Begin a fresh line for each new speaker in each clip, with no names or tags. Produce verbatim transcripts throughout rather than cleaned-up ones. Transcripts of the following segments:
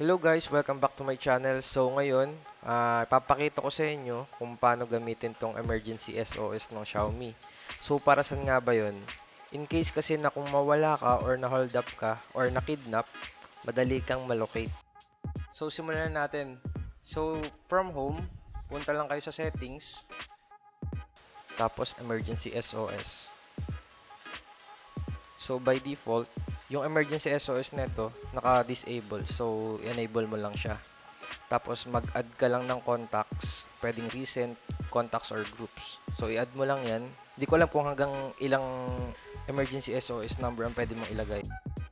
Hello guys, welcome back to my channel. So ngayon, uh, ipapakita ko sa inyo kung paano gamitin tong Emergency S O S ng Xiaomi. So para saan nga ba yun? In case kasi na kung mawala ka or na-hold up ka or na-kidnap, madali kang malocate. So simulan na natin. So from home, punta lang kayo sa settings, tapos Emergency S O S. So by default, yung emergency S O S nito naka-disable. So enable mo lang siya. Tapos mag-add ka lang ng contacts, pwedeng recent, contacts or groups. So i-add mo lang 'yan. Hindi ko alam kung hanggang ilang emergency S O S number ang pwede mong ilagay.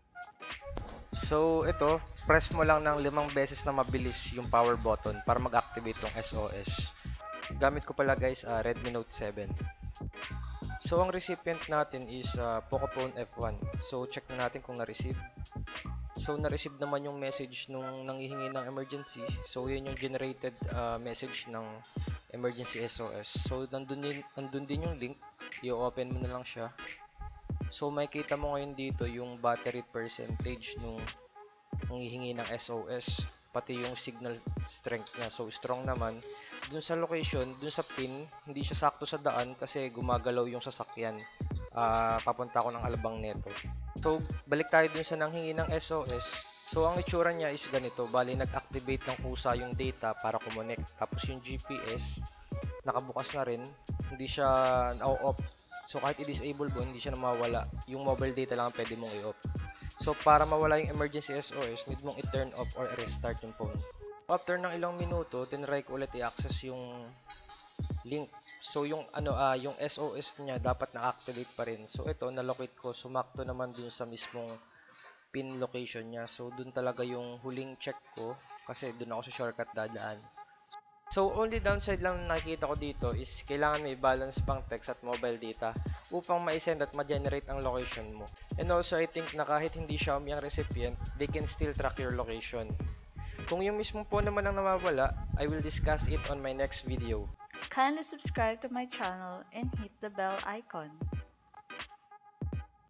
So ito, press mo lang ng limang beses na mabilis yung power button para mag-activate tong S O S. Gamit ko pala guys, uh, Redmi Note seven. So, ang recipient natin is uh, Pocophone F one. So, check na natin kung na-receive. So, na-receive naman yung message nung nanghihingi ng emergency. So, yun yung generated uh, message ng emergency S O S. So, nandun din, nandun din yung link. I-open mo na lang siya. So, makikita mo ngayon dito yung battery percentage nung nanghihingi ng S O S. Pati yung signal strength niya. So, strong naman. Dun sa location, dun sa pin, hindi siya sakto sa daan kasi gumagalaw yung sasakyan. Uh, papunta ako ng Alabang neto. So, balik tayo dun sa nanghingi ng S O S. So, ang itsura niya is ganito. Bali, nag-activate ng kusa yung data para kumonect. Tapos yung G P S, nakabukas na rin. Hindi siya na-off. So, kahit i-disable mo, hindi siya namawala. Yung mobile data lang pwede mong i-off. So, para mawala yung emergency S O S, need mong i-turn off or restart yung phone. After ng ilang minuto, tinry ko ulit i-access yung link. So, yung ano ah, yung S O S niya dapat na-activate pa rin. So, ito, na-locate ko. Sumakto naman dun sa mismong pin location niya. So, dun talaga yung huling check ko kasi dun ako sa shortcut dadaan. So, only downside lang nakikita ko dito is kailangan may balance pang text at mobile data upang ma-send at ma-generate ang location mo. And also, I think na kahit hindi Xiaomi ang recipient, they can still track your location. Kung yung mismong phone naman ang nawawala, I will discuss it on my next video.
Kindly subscribe to my channel and hit the bell icon.